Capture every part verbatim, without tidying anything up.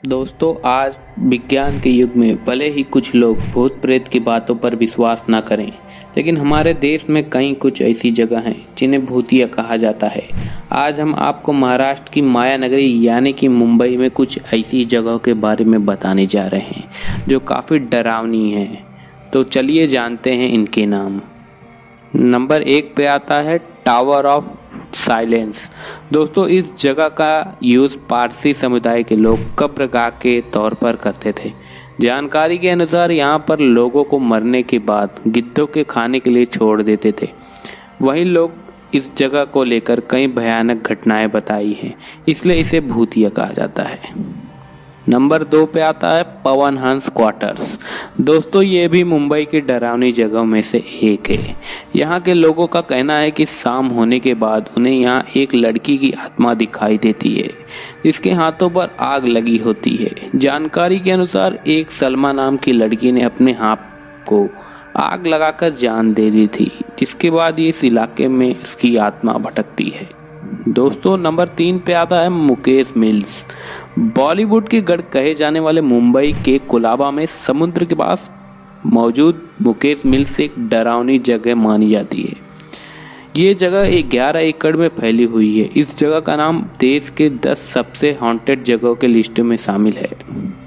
दोस्तों, आज विज्ञान के युग में भले ही कुछ लोग भूत प्रेत की बातों पर विश्वास न करें, लेकिन हमारे देश में कई कुछ ऐसी जगह हैं जिन्हें भूतिया कहा जाता है। आज हम आपको महाराष्ट्र की माया नगरी यानी कि मुंबई में कुछ ऐसी जगहों के बारे में बताने जा रहे हैं जो काफ़ी डरावनी हैं। तो चलिए जानते हैं इनके नाम। नंबर एक पे आता है टावर ऑफ साइलेंस। दोस्तों, इस जगह का यूज़ पारसी समुदाय के लोग कब्रगाह के तौर पर करते थे। जानकारी के अनुसार यहाँ पर लोगों को मरने के बाद गिद्धों के खाने के लिए छोड़ देते थे। वहीं लोग इस जगह को लेकर कई भयानक घटनाएं बताई हैं, इसलिए इसे भूतिया कहा जाता है। नंबर दो पे आता है पवन हंस क्वार्टर्स। दोस्तों, ये भी मुंबई की डरावनी जगहों में से एक है। यहाँ के लोगों का कहना है कि शाम होने के बाद उन्हें यहाँ एक लड़की की आत्मा दिखाई देती है जिसके हाथों पर आग लगी होती है। जानकारी के अनुसार एक सलमा नाम की लड़की ने अपने हाथ को आग लगाकर जान दे दी थी, जिसके बाद ये इस इलाके में उसकी आत्मा भटकती है। दोस्तों, नंबर तीन पे आता है मुकेश मिल्स। बॉलीवुड के गढ़ कहे जाने वाले मुंबई के कुलाबा में समुद्र के पास मौजूद मुकेश मिल्स एक डरावनी जगह मानी जाती है। ये जगह ग्यारह एकड़ में फैली हुई है। इस जगह का नाम देश के दस सबसे हॉन्टेड जगहों के लिस्ट में शामिल है।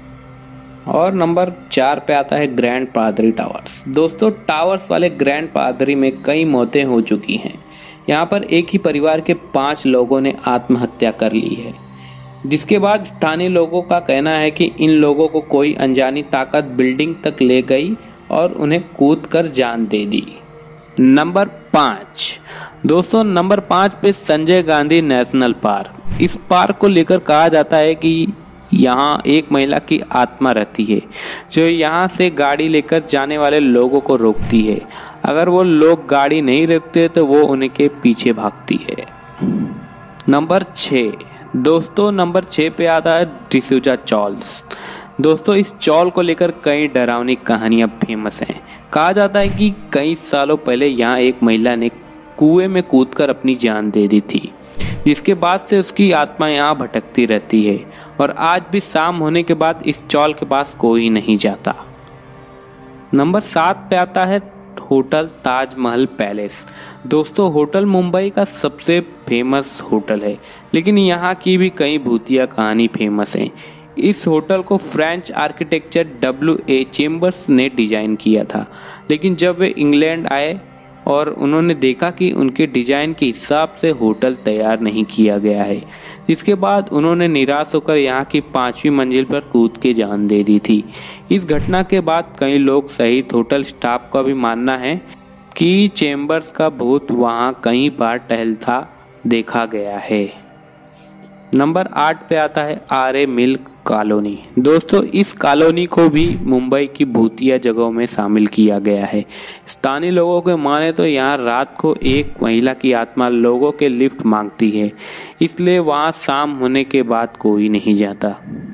और नंबर चार पे आता है ग्रैंड पादरी टावर्स। दोस्तों, टावर्स वाले ग्रैंड पादरी में कई मौतें हो चुकी हैं। यहाँ पर एक ही परिवार के पांच लोगों ने आत्महत्या कर ली है, जिसके बाद स्थानीय लोगों का कहना है कि इन लोगों को कोई अनजानी ताकत बिल्डिंग तक ले गई और उन्हें कूद कर जान दे दी। नंबर पाँच। दोस्तों, नंबर पाँच पे संजय गांधी नेशनल पार्क। इस पार्क को लेकर कहा जाता है कि यहाँ एक महिला की आत्मा रहती है जो यहाँ से गाड़ी लेकर जाने वाले लोगों को रोकती है। अगर वो लोग गाड़ी नहीं रोकते तो वो उनके पीछे भागती है। नंबर छः। दोस्तों, नंबर छः पे आता है डिसूजा चॉल्स। दोस्तों, इस चौल को लेकर कई डरावनी कहानियां फेमस हैं। कहा जाता है कि कई सालों पहले यहाँ एक महिला ने कुएं में कूदकर अपनी जान दे दी थी, जिसके बाद से उसकी आत्मा यहाँ भटकती रहती है और आज भी शाम होने के बाद इस चौल के पास कोई नहीं जाता। नंबर सात पे आता है होटल ताजमहल पैलेस। दोस्तों, होटल मुंबई का सबसे फेमस होटल है, लेकिन यहाँ की भी कई भूतिया कहानी फेमस हैं। इस होटल को French architecture W A Chambers ने डिजाइन किया था, लेकिन जब वे इंग्लैंड आए और उन्होंने देखा कि उनके डिजाइन के हिसाब से होटल तैयार नहीं किया गया है, जिसके बाद उन्होंने निराश होकर यहाँ की पांचवी मंजिल पर कूद के जान दे दी थी। इस घटना के बाद कई लोग सहित होटल स्टाफ का भी मानना है कि चेम्बर्स का भूत वहाँ कई बार टहलता देखा गया है। नंबर आठ पे आता है आरे मिल्क कॉलोनी। दोस्तों, इस कॉलोनी को भी मुंबई की भूतिया जगहों में शामिल किया गया है। स्थानीय लोगों के माने तो यहाँ रात को एक महिला की आत्मा लोगों के लिफ्ट मांगती है, इसलिए वहाँ शाम होने के बाद कोई नहीं जाता।